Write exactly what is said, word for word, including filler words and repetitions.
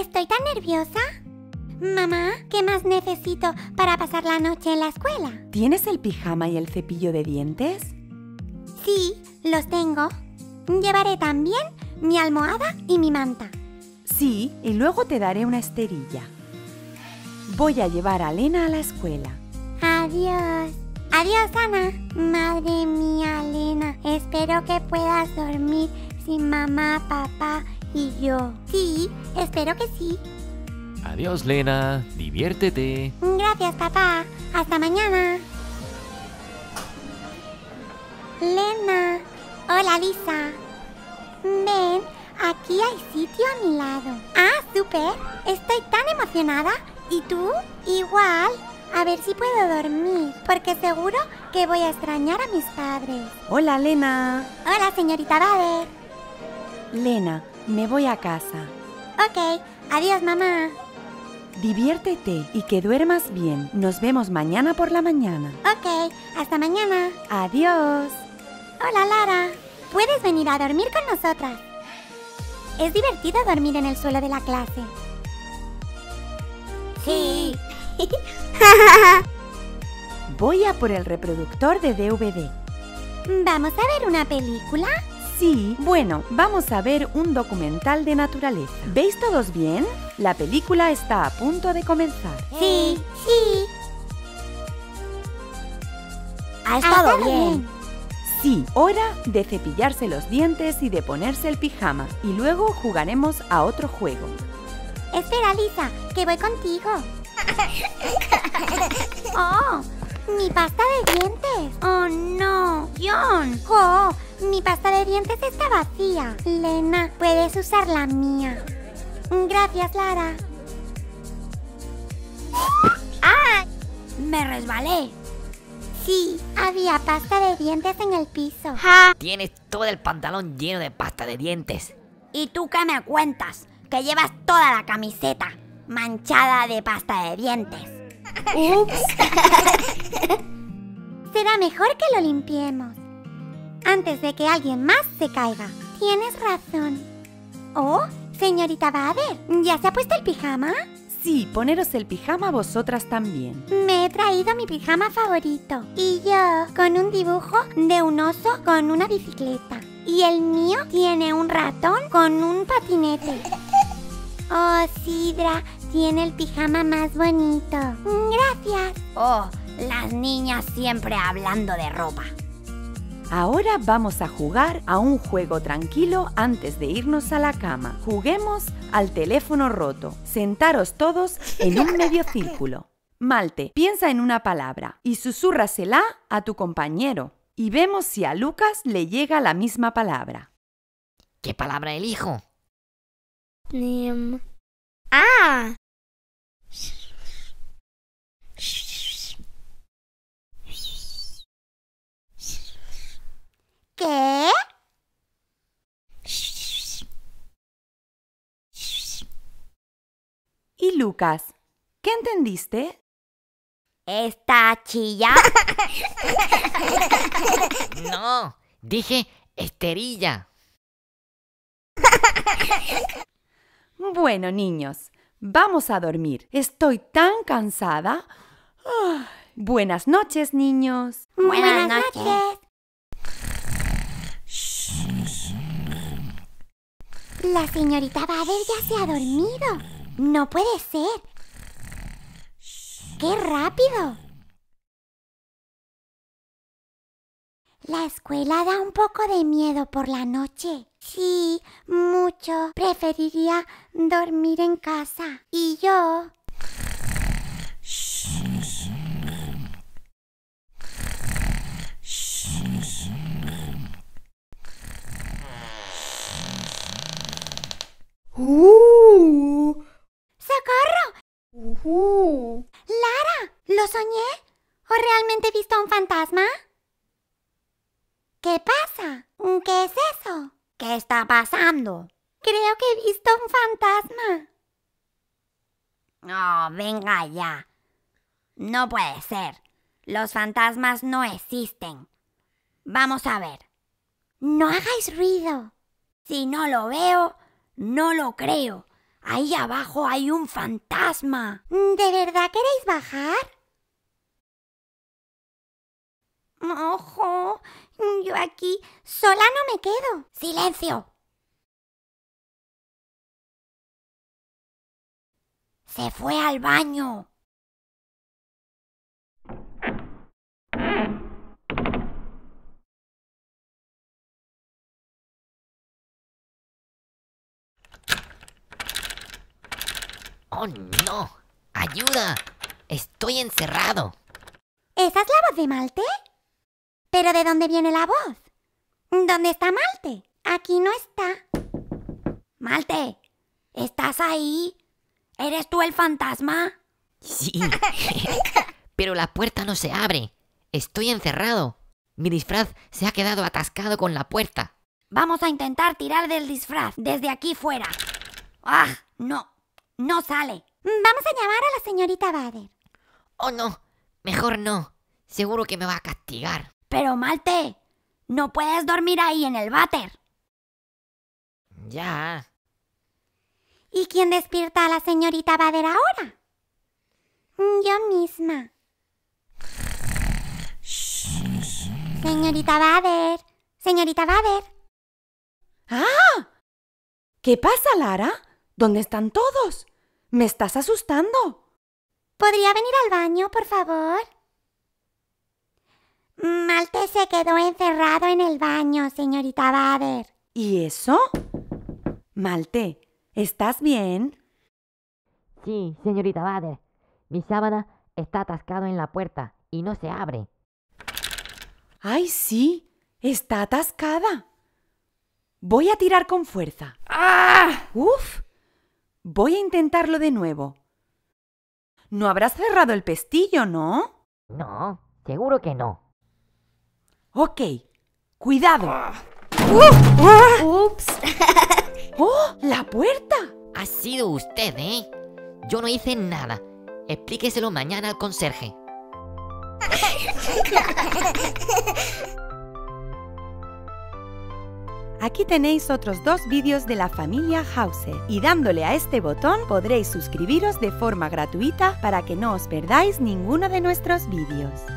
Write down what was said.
Estoy tan nerviosa. Mamá, ¿qué más necesito para pasar la noche en la escuela? ¿Tienes el pijama y el cepillo de dientes? Sí, los tengo. Llevaré también mi almohada y mi manta. Sí, y luego te daré una esterilla. Voy a llevar a Lena a la escuela. Adiós. Adiós, Ana. Madre mía, Lena. Espero que puedas dormir sin mamá, papá y yo. Sí, espero que sí. Adiós, Lena. Diviértete. Gracias, papá. Hasta mañana. Lena. Hola, Lisa. Ven, aquí hay sitio a mi lado. Ah, súper. Estoy tan emocionada. ¿Y tú? Igual. A ver si puedo dormir, porque seguro que voy a extrañar a mis padres. Hola, Lena. Hola, señorita Bader. Lena, me voy a casa. Ok. Adiós, mamá. Diviértete y que duermas bien. Nos vemos mañana por la mañana. Ok. Hasta mañana. Adiós. Hola, Lara. Puedes venir a dormir con nosotras. Es divertido dormir en el suelo de la clase. Sí. Voy a por el reproductor de D V D. ¿Vamos a ver una película? Sí, bueno, vamos a ver un documental de naturaleza. ¿Veis todos bien? La película está a punto de comenzar. Sí, sí. Ha estado bien. Sí, hora de cepillarse los dientes y de ponerse el pijama. Y luego jugaremos a otro juego. Espera, Lisa, que voy contigo. ¡Oh! ¡Mi pasta de dientes! ¡Oh, no! ¡John! ¡Oh! Mi pasta de dientes está vacía. Lena, puedes usar la mía. Gracias, Lara. ¡Ah! Me resbalé. Sí, había pasta de dientes en el piso. ¡Ja! Tienes todo el pantalón lleno de pasta de dientes. ¿Y tú qué me cuentas? Que llevas toda la camiseta manchada de pasta de dientes. Ups. Será mejor que lo limpiemos antes de que alguien más se caiga. Tienes razón. Oh, señorita Bader, ¿ya se ha puesto el pijama? Sí, poneros el pijama vosotras también. Me he traído mi pijama favorito. Y yo con un dibujo de un oso con una bicicleta. Y el mío tiene un ratón con un patinete. Oh, Sidra, tiene el pijama más bonito. Gracias. Oh, las niñas siempre hablando de ropa. Ahora vamos a jugar a un juego tranquilo antes de irnos a la cama. Juguemos al teléfono roto. Sentaros todos en un medio círculo. Malte, piensa en una palabra y susúrrasela a tu compañero. Y vemos si a Lucas le llega la misma palabra. ¿Qué palabra elijo? Um, ¡Ah! ¿Qué? ¿Y Lucas? ¿Qué entendiste? ¿Está chilla? No, dije esterilla. Bueno, niños, vamos a dormir. Estoy tan cansada. Ah, buenas noches, niños. Buenas noches. La señorita Bader ya se ha dormido. No puede ser. ¡Qué rápido! La escuela da un poco de miedo por la noche. Sí, mucho. Preferiría dormir en casa. ¿Y yo? Uh. ¡Socorro! Uh. ¡Lara! ¿Lo soñé? ¿O realmente he visto a un fantasma? ¿Qué pasa? ¿Qué es eso? ¿Qué está pasando? Creo que he visto un fantasma. Oh, venga ya. No puede ser. Los fantasmas no existen. Vamos a ver. No hagáis ruido. Si no lo veo, no lo creo. Ahí abajo hay un fantasma. ¿De verdad queréis bajar? Ojo, yo aquí sola no me quedo. ¡Silencio! Se fue al baño. ¡Oh, no! ¡Ayuda! ¡Estoy encerrado! ¿Esa es la voz de Malte? ¿Pero de dónde viene la voz? ¿Dónde está Malte? Aquí no está. Malte, ¿estás ahí? ¿Eres tú el fantasma? Sí. Pero la puerta no se abre. Estoy encerrado. Mi disfraz se ha quedado atascado con la puerta. Vamos a intentar tirar del disfraz desde aquí fuera. ¡Ah! No, no sale. Vamos a llamar a la señorita Bader. ¡Oh, no! Mejor no. Seguro que me va a castigar. Pero Malte, no puedes dormir ahí en el váter. Ya. ¿Y quién despierta a la señorita Bader ahora? Yo misma. Señorita Bader, señorita Bader. ¡Ah! ¿Qué pasa, Lara? ¿Dónde están todos? ¡Me estás asustando! ¿Podría venir al baño, por favor? Malte se quedó encerrado en el baño, señorita Bader. ¿Y eso? Malte, ¿estás bien? Sí, señorita Bader. Mi sábana está atascado en la puerta y no se abre. ¡Ay, sí! ¡Está atascada! Voy a tirar con fuerza. ¡Ah! ¡Uf! Voy a intentarlo de nuevo. No habrás cerrado el pestillo, ¿no? No, seguro que no. Ok, cuidado. ¡Uh! ¡Uh! ¡Ups! ¡Oh! ¡La puerta! Ha sido usted, ¿eh? Yo no hice nada. Explíqueselo mañana al conserje. Aquí tenéis otros dos vídeos de la familia Hauser y dándole a este botón podréis suscribiros de forma gratuita para que no os perdáis ninguno de nuestros vídeos.